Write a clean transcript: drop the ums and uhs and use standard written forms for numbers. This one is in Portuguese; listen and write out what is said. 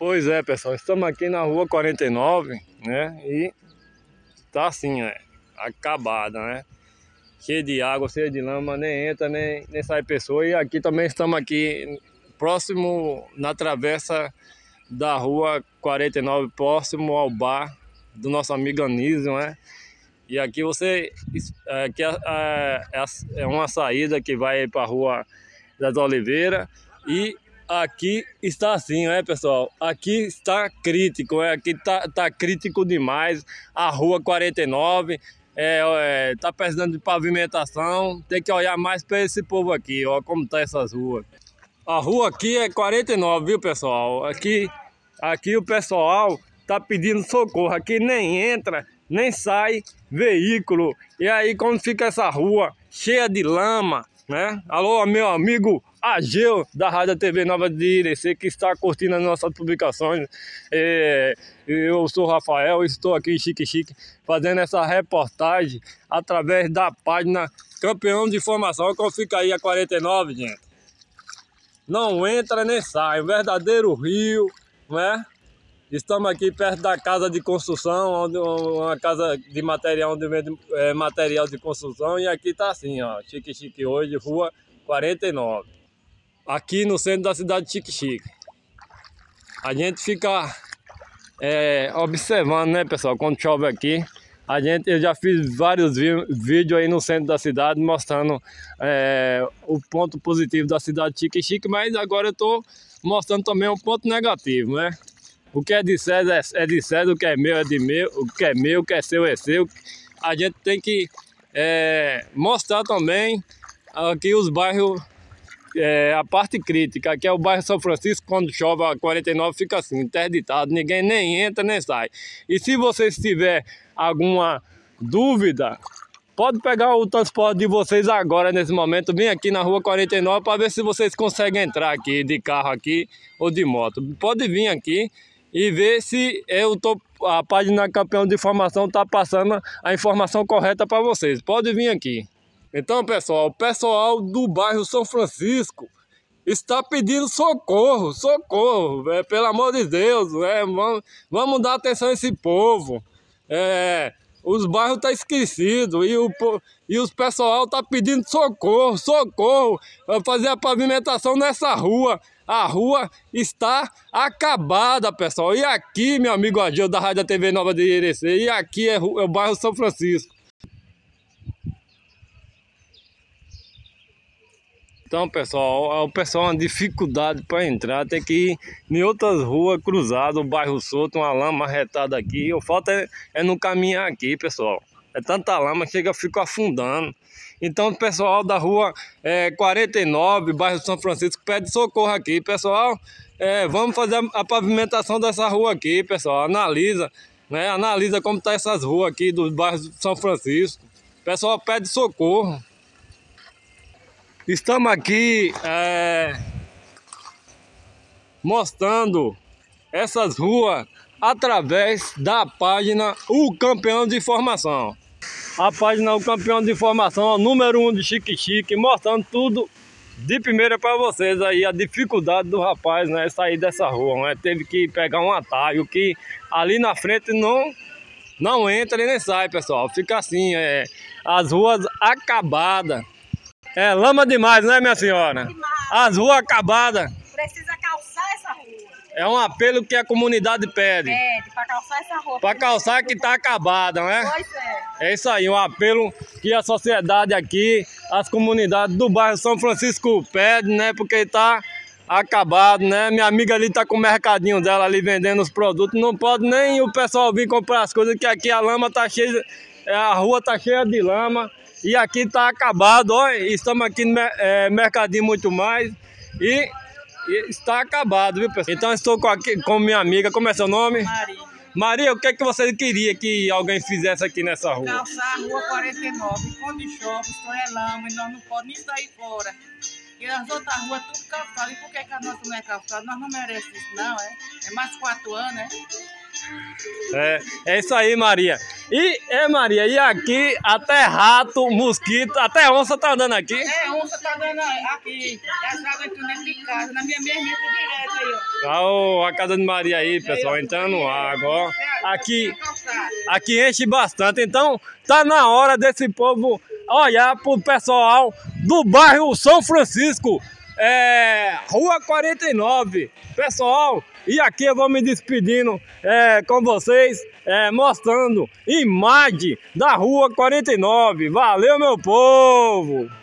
Pois é, pessoal, estamos aqui na rua 49, né? E tá assim, né? Acabada, né? Cheio de água, cheio de lama, nem entra, nem sai pessoa. E aqui também estamos aqui, próximo na travessa da rua 49, próximo ao bar do nosso amigo Anísio, né? E aqui aqui é uma saída que vai para a Rua das Oliveiras. E aqui está assim, né, pessoal? Aqui está crítico, aqui tá crítico demais. A Rua 49 tá precisando de pavimentação. Tem que olhar mais para esse povo aqui, ó, como tá essas ruas. A rua aqui é 49, viu, pessoal? Aqui o pessoal tá pedindo socorro. Aqui nem entra, nem sai veículo. E aí como fica essa rua cheia de lama, né? Alô, meu amigo Ageu da Rádio TV Nova de Irecê, que está curtindo as nossas publicações. Eu sou o Rafael, estou aqui em Xique fazendo essa reportagem através da página Campeão de Informação, que fica aí a 49, gente. Não entra nem sai, um verdadeiro rio, né? Estamos aqui perto da casa de construção, uma casa de material, onde vende material de construção. E aqui tá assim, ó, Xique hoje, rua 49. Aqui no centro da cidade de Xique. A gente fica observando, né, pessoal, quando chove aqui. Eu já fiz vários vídeos aí no centro da cidade mostrando o ponto positivo da cidade de Xique, mas agora eu estou mostrando também um ponto negativo, né? O que é de César é de César, o que é meu é de meu, o que é meu, o que é seu é seu. A gente tem que mostrar também aqui os bairros, a parte crítica, que é o bairro São Francisco. Quando chove a 49 fica assim, interditado, ninguém nem entra nem sai. E se vocês tiverem alguma dúvida, pode pegar o transporte de vocês agora, nesse momento, vem aqui na rua 49 para ver se vocês conseguem entrar aqui, de carro aqui ou de moto. Pode vir aqui e ver se a página Campeão de Informação está passando a informação correta para vocês. Pode vir aqui. Então, pessoal, o pessoal do bairro São Francisco está pedindo socorro, pelo amor de Deus, vamos dar atenção a esse povo. Os bairros estão esquecidos e os pessoal está pedindo socorro, para fazer a pavimentação nessa rua. A rua está acabada, pessoal. E aqui, meu amigo Ageu da Rádio TV Nova de Irecê, e aqui é o bairro São Francisco. Então, pessoal, o pessoal uma dificuldade para entrar, tem que ir em outras ruas cruzadas, o bairro solto, uma lama retada aqui. O falta é não caminhar aqui, pessoal. É tanta lama, fica afundando. Então, o pessoal da rua 49, bairro São Francisco, pede socorro aqui, pessoal. Vamos fazer a pavimentação dessa rua aqui, pessoal. Analisa, né? Analisa como tá essas ruas aqui do bairro São Francisco. O pessoal pede socorro. Estamos aqui mostrando essas ruas através da página O Campeão de Informação. A página O Campeão de Informação, número 1 de Xique, mostrando tudo de primeira para vocês aí, a dificuldade do rapaz, né, sair dessa rua, né? Teve que pegar um atalho que ali na frente não entra e nem sai, pessoal. Fica assim, as ruas acabadas. É lama demais, né, minha senhora? Demais. As ruas acabadas. Precisa calçar essa rua. É um apelo que a comunidade pede. Pede, para calçar essa rua. Para calçar que tá acabada, né? Pois é. É isso aí, um apelo que a sociedade aqui, as comunidades do bairro São Francisco pedem, né? Porque tá acabado, né? Minha amiga ali tá com o mercadinho dela ali vendendo os produtos. Não pode nem o pessoal vir comprar as coisas, que aqui a lama tá cheia, a rua tá cheia de lama. E aqui tá acabado, ó, estamos aqui no Mercadinho Muito Mais e está acabado, viu, pessoal? Então estou com minha amiga, como é seu nome? Maria. Maria, o que é que você queria que alguém fizesse aqui nessa rua? Calçar a rua 49, quando chove, só é lama e nós não podemos nem sair fora. E as outras ruas tudo calçado. E por que a nossa não é calçada? Nós não merecemos isso não, é mais 4 anos, né? É isso aí, Maria. Maria, e aqui até rato, mosquito, até onça tá andando aqui? Onça tá andando aqui. As águas entram dentro de casa, na minha direita. direto aí, ó. Ó, a casa de Maria aí, pessoal, entrando água, ó. Aqui enche bastante, então tá na hora desse povo olhar pro pessoal do bairro São Francisco, Rua 49. Pessoal, e aqui eu vou me despedindo com vocês, mostrando imagem da Rua 49. Valeu, meu povo!